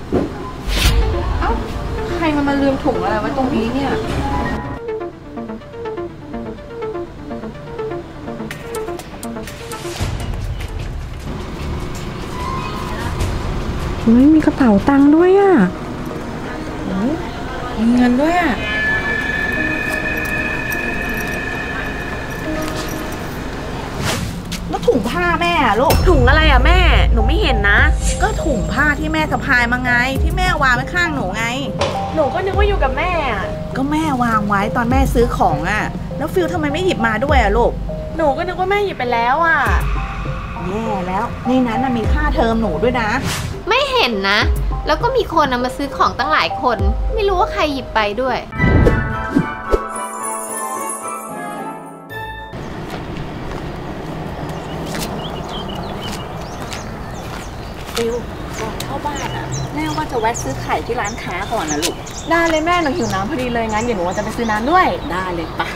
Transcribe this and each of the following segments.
เอ้าใครมันมาลืมถุงอะไรไว้ตรงนี้เนี่ยเฮ้ยมีกระเป๋าตังค์ด้วยอ่ะมีเงินด้วยอ่ะแล้วถุงผ้าแม่อะลูกถุงอะไรอะแม่หนูไม่เห็นนะก็ถุงผ้าที่แม่สะพายมาไงที่แม่วางไว้ข้างหนูไงหนูก็นึกว่าอยู่กับแม่อะก็แม่วางไว้ตอนแม่ซื้อของอ่ะแล้วฟิลทำไมไม่หยิบมาด้วยอ่ะลูกหนูก็นึกว่าแม่หยิบไปแล้วอะแย่แล้วในนั้นมีค่าเทอมหนูด้วยนะไม่เห็นนะแล้วก็มีคนมาซื้อของตั้งหลายคนไม่รู้ว่าใครหยิบไปด้วยฟิลก่อนเข้าบ้านอ่ะแม่ว่าจะแวะซื้อไข่ที่ร้านค้าก่อนนะลูกได้เลยแม่หนูหิวน้ำพอดีเลยงั้นเดี๋ยวหนูจะไปซื้อน้ำด้วยได้เลยปะ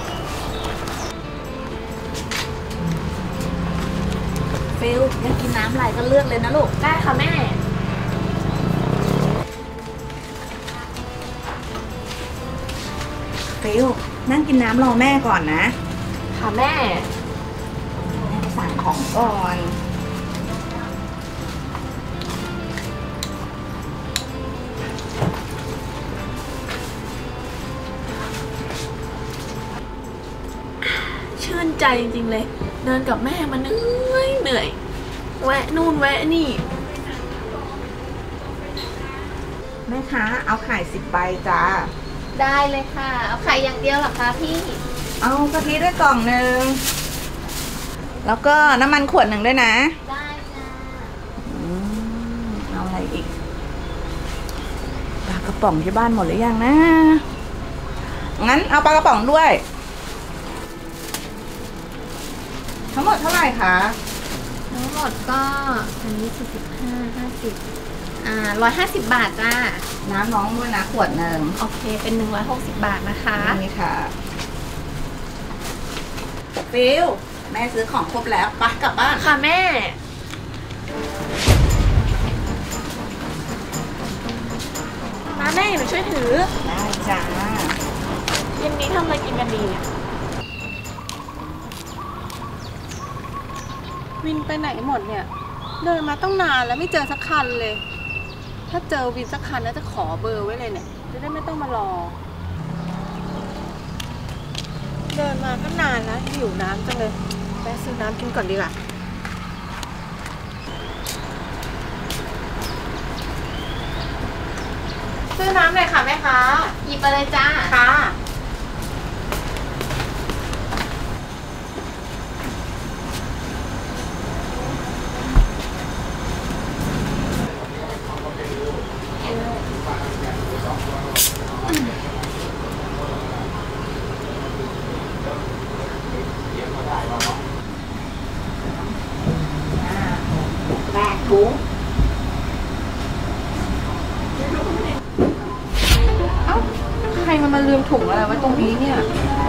ฟิลอยากกินน้ำอะไรก็เลือกเลยนะลูกได้ค่ะแม่ฟิลนั่งกินน้ำรอแม่ก่อนนะค่ะแม่สั่งของก่อนชื่นใจจริงๆเลยเดินกับแม่มาเหนื่อยแวะนู่นแวะนี่แม่ค้าเอาไข่10 ใบจ้าได้เลยค่ะเอาไข่อย่างเดียวหรอคะพี่เอากะทิด้วยกล่องหนึ่งแล้วก็น้ำมันขวดหนึ่งด้วยนะได้จ้าเอาอะไรอีกปลากระป๋องที่บ้านหมดหรือยังนะงั้นเอาปลากระป๋องด้วยทั้งหมดเท่าไหร่คะทั้งหมดก็อันนี้45 50 150 บาทจ้าน้ำน้องด้วยนะขวดหนึ่งโอเคเป็น160 บาทนะคะนี่ค่ะฟิลแม่ซื้อของครบแล้วไปกลับบ้านค่ะแม่มาแม่หนูช่วยถือได้จ้าเย็นนี้ทำอะไรกินกันดีเนี่ยวินไปไหนหมดเนี่ยเดินมาตั้งนานแล้วไม่เจอสักคันเลยถ้าเจอวินสักคันแล้วจะขอเบอร์ไว้เลยเนี่ยจะได้ไม่ต้องมารอเดินมาก็นานแล้วหิวน้ำจังเลยแวะซื้อน้ำกินก่อนดีกว่าซื้อน้ำเลยค่ะแม่ค้าหยิบไปเลยจ้าค่ะ 8 ถุงเอ้าใครมันมาลืมถุงอะไรไว้ตรงนี้เนี่ย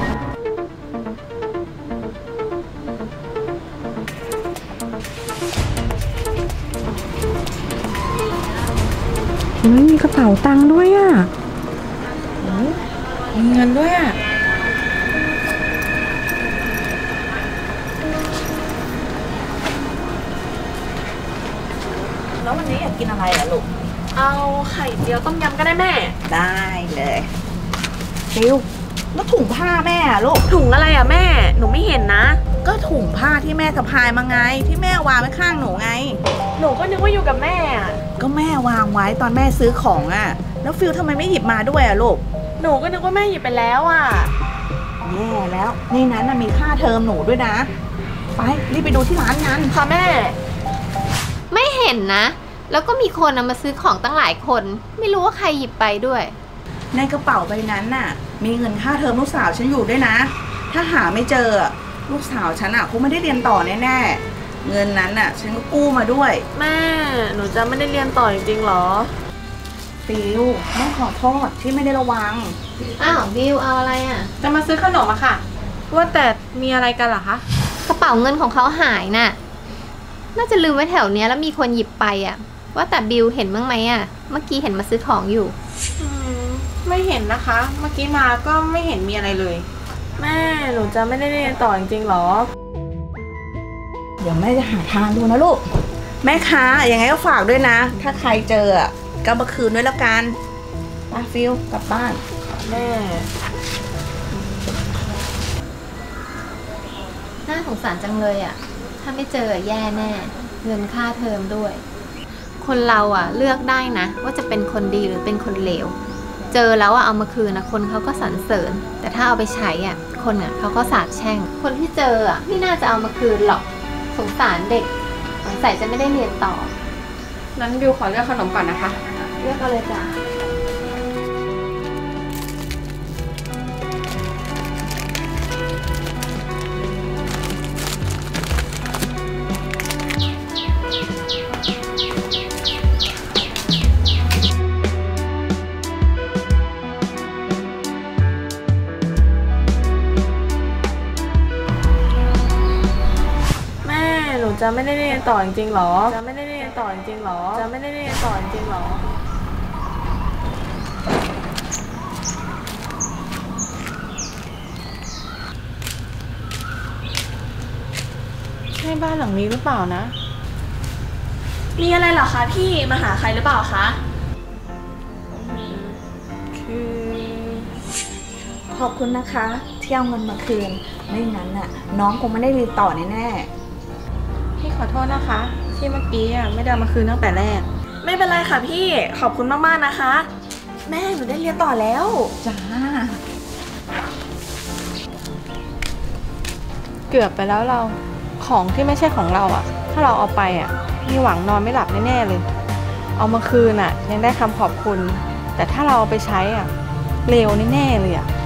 เฮ้ยมีกระเป๋าตังค์ด้วยอ่ะมีเงินด้วยอ่ะแล้ววันนี้อยากกินอะไรอ่ะลูกเอาไข่เจียวต้มยำก็ได้แม่ได้เลยฟิลแล้วถุงผ้าแม่อะลูกถุงอะไรอะแม่หนูไม่เห็นนะก็ถุงผ้าที่แม่สะพายมาไงที่แม่วางไว้ข้างหนูไงหนูก็นึกว่าอยู่กับแม่อะก็แม่วางไว้ตอนแม่ซื้อของอ่ะแล้วฟิลทำไมไม่หยิบมาด้วยอ่ะลูกหนูก็นึกว่าแม่หยิบไปแล้วอะแย่แล้วในนั้นมีค่าเทอมหนูด้วยนะไปรีบไปดูที่ร้านกันค่ะแม่ไม่เห็นนะแล้วก็มีคนมาซื้อของตั้งหลายคนไม่รู้ว่าใครหยิบไปด้วยในกระเป๋าใบนั้นน่ะมีเงินค่าเทอมลูกสาวฉันอยู่ด้วยนะถ้าหาไม่เจอลูกสาวฉันคงไม่ได้เรียนต่อแน่ๆเงินนั้นฉันก็กู้มาด้วยแม่หนูจะไม่ได้เรียนต่อจริงๆหรอฟิวแม่ขอโทษที่ไม่ได้ระวังอ้าวบิวเอาอะไรจะมาซื้อขนมค่ะว่าแต่มีอะไรกันเหรอคะกระเป๋าเงินของเขาหายน่ะน่าจะลืมไว้แถวเนี้ยแล้วมีคนหยิบไปว่าแต่บิวเห็นบ้างไหมอะเมื่อกี้เห็นมาซื้อของอยู่ไม่เห็นนะคะ เมื่อกี้มาก็ไม่เห็นมีอะไรเลย แม่หนูจะไม่ได้เรียนต่อจริงๆหรอเดี๋ยวแม่จะหาทางดูนะลูก แม่ค้ายังไงก็ฝากด้วยนะ ถ้าใครเจออะก็มาคืนด้วยแล้วกันไปฟิลกลับบ้านแม่น่าสงสารจังเลยอะถ้าไม่เจอแย่แน่ เงินค่าเทอมด้วย คนเราอะเลือกได้นะ ว่าจะเป็นคนดีหรือเป็นคนเลว เจอแล้วอะเอามาคืนนะคนเขาก็สรรเสริญ แต่ถ้าเอาไปใช้อะคนอะเขาก็สาปแช่ง คนที่เจออะไม่น่าจะเอามาคืนหรอก สงสารเด็กสงสัยจะไม่ได้เรียนต่อนั้นบิวขอเลือกขนมก่อนนะคะเลือกเอาเลยจ้ะแม่หนูจะไม่ได้เรียนต่อจริงๆหรอ จะไม่ได้เรียนต่อจริงๆหรอ จะไม่ได้เรียนต่อจริงๆหรอ ใช่บ้านหลังนี้หรือเปล่านะมีอะไรเหรอคะพี่มาหาใครหรือเปล่าคะคือขอบคุณนะคะที่เอาเงินมาคืน ไม่งั้นน่ะน้องคงไม่ได้เรียนต่อแน่พี่ขอโทษนะคะ ที่เมื่อกี้ไม่ได้เอามาคืนตั้งแต่แรกไม่เป็นไรค่ะพี่ขอบคุณมากๆนะคะ แม่หนูได้เรียนต่อแล้วๆจ้าเกือบไปแล้วเราของที่ไม่ใช่ของเราถ้าเราเอาไปมีหวังนอนไม่หลับแน่ๆเลย เอามาคืนยังได้คำขอบคุณ แต่ถ้าเราเอาไปใช้เลวแน่ๆเลย